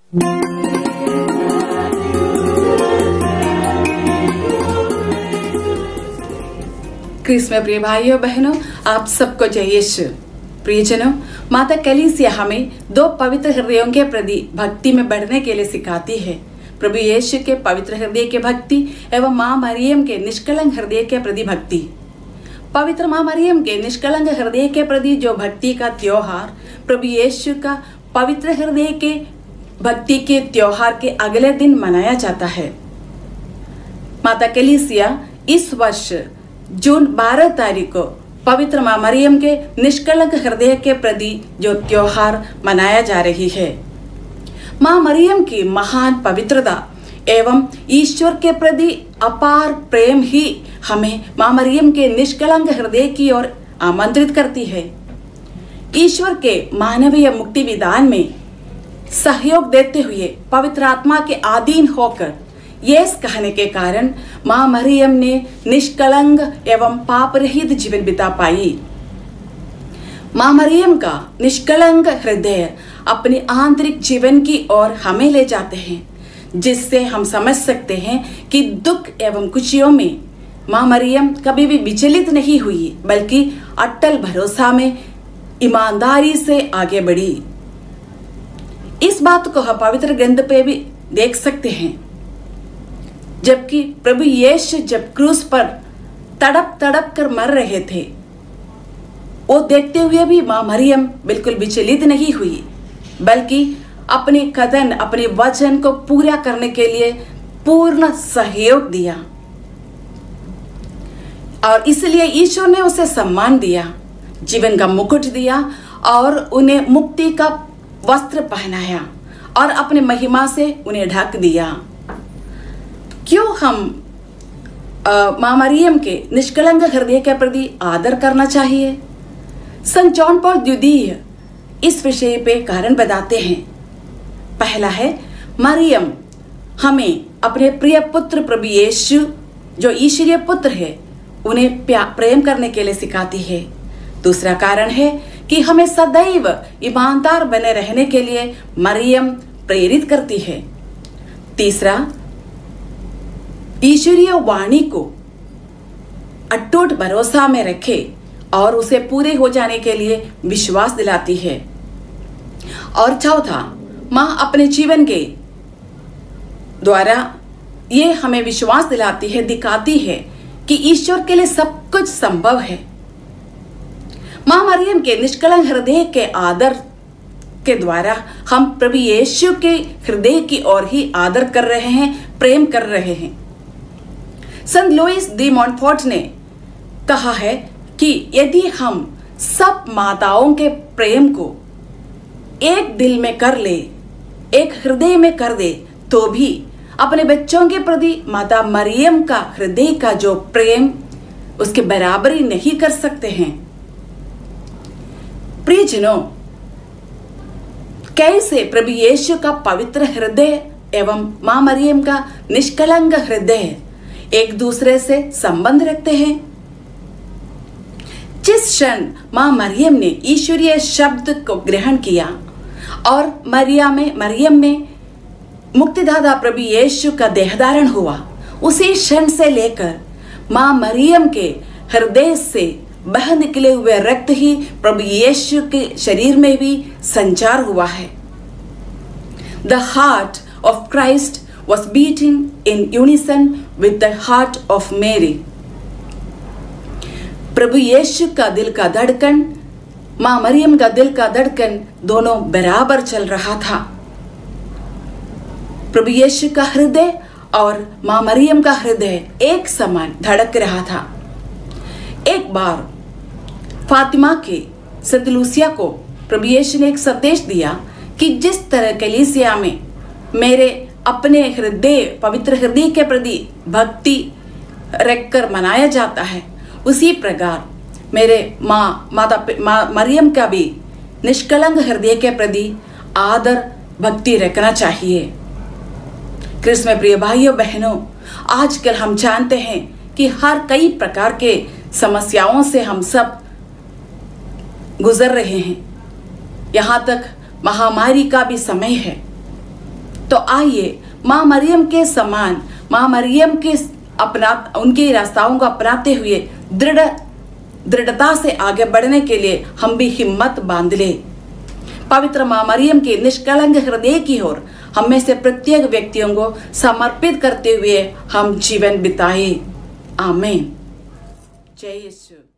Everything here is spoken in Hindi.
क्रिस में प्रिय भाइयों बहनों, आप सबको जय यीशु। प्रियजनों, माता कलीसिया हमें दो पवित्र हृदयों के प्रति भक्ति में बढ़ने के लिए सिखाती है। प्रभु यीशु के पवित्र हृदय के भक्ति एवं माँ मरियम के निष्कलंक हृदय के प्रति भक्ति। पवित्र माँ मरियम के निष्कलंक हृदय के प्रति जो भक्ति का त्योहार प्रभु यीशु का पवित्र हृदय के भक्ति के त्योहार के अगले दिन मनाया जाता है। माता कलीसिया इस वर्ष जून 12 तारीख को पवित्र माँ मरियम के निष्कलंक हृदय के प्रति जो त्योहार मनाया जा रही है। माँ मरियम की महान पवित्रता एवं ईश्वर के प्रति अपार प्रेम ही हमें माँ मरियम के निष्कलंक हृदय की ओर आमंत्रित करती है। ईश्वर के मानवीय मुक्ति विधान में सहयोग देते हुए पवित्र आत्मा के अधीन होकर यस कहने के कारण माँ मरियम ने निष्कलंक एवं पाप रहित जीवन बिता पाई। माँ मरियम का निष्कलंक हृदय अपने आंतरिक जीवन की ओर हमें ले जाते हैं, जिससे हम समझ सकते हैं कि दुख एवं खुशियों में माँ मरियम कभी भी विचलित नहीं हुई, बल्कि अटल भरोसा में ईमानदारी से आगे बढ़ी। इस बात को हम पवित्र ग्रंथ पे भी देख सकते हैं। जबकि प्रभु यीशु जब क्रूस पर तड़प तड़प कर मर रहे थे, वो देखते हुए भी माँ मरियम बिल्कुल विचलित नहीं हुई, बल्कि अपने कथन अपने वचन को पूरा करने के लिए पूर्ण सहयोग दिया। और इसलिए ईश्वर ने उसे सम्मान दिया, जीवन का मुकुट दिया और उन्हें मुक्ति का वस्त्र पहनाया और अपने महिमा से उन्हें ढक दिया। क्यों हम माँ मरियम के निष्कलंक हृदय के प्रति आदर करना चाहिए? संत जॉन पॉल द्वितीय इस विषय पे कारण बताते हैं। पहला है, मरियम हमें अपने प्रिय पुत्र प्रभु यीशु जो ईश्वरीय पुत्र है उन्हें प्रेम करने के लिए सिखाती है। दूसरा कारण है कि हमें सदैव ईमानदार बने रहने के लिए मरियम प्रेरित करती है। तीसरा, ईश्वरीय वाणी को अटूट भरोसा में रखे और उसे पूरे हो जाने के लिए विश्वास दिलाती है। और चौथा, माँ अपने जीवन के द्वारा ये हमें विश्वास दिलाती है, दिखाती है कि ईश्वर के लिए सब कुछ संभव है। माँ मरियम के निष्कलंक हृदय के आदर के द्वारा हम प्रभु यीशु के हृदय की ओर ही आदर कर रहे हैं, प्रेम कर रहे हैं। संत लुईस डी मॉन्टफोर्ट ने कहा है कि यदि हम सब माताओं के प्रेम को एक दिल में कर ले, एक हृदय में कर दे, तो भी अपने बच्चों के प्रति माता मरियम का हृदय का जो प्रेम उसके बराबरी नहीं कर सकते हैं। प्रियजनों, कैसे प्रभु यीशु का पवित्र हृदय एवं माँ मरियम का निष्कलंक हृदय एक दूसरे से संबंध रखते हैं। जिस क्षण माँ मरियम ने ईश्वरीय शब्द को ग्रहण किया और मरियम में मुक्तिदाता प्रभु यीशु का देहधारण हुआ, उसी क्षण से लेकर माँ मरियम के हृदय से बह निकले हुए रक्त ही प्रभु यीशु के शरीर में भी संचार हुआ है। The heart of Christ was beating in unison with the heart of Mary. प्रभु यीशु का दिल का धड़कन, माँ मरियम का दिल का धड़कन दोनों बराबर चल रहा था। प्रभु यीशु का हृदय और माँ मरियम का हृदय एक समान धड़क रहा था। एक बार फातिमा के संत लूसिया को प्रभु यीशु ने एक संदेश दिया कि जिस तरह कलीसिया में मेरे अपने हृदय पवित्र हृदय के प्रति भक्ति रखकर मनाया जाता है, उसी प्रकार मेरे माता मरियम का भी निष्कलंक हृदय के प्रति आदर भक्ति रखना चाहिए। क्रिस में प्रिय भाइयों बहनों, आजकल हम जानते हैं कि हर कई प्रकार के समस्याओं से हम सब गुजर रहे हैं। यहाँ तक महामारी का भी समय है। तो आइए माँ मरियम के समान, माँ मरियम के उनके रास्ताओं को अपनाते हुए दृढ़ता से आगे बढ़ने के लिए हम भी हिम्मत बांध ले। पवित्र माँ मरियम के निष्कलंक हृदय की ओर हम में से प्रत्येक व्यक्तियों को समर्पित करते हुए हम जीवन बिताए। आमीन। जय यीशु।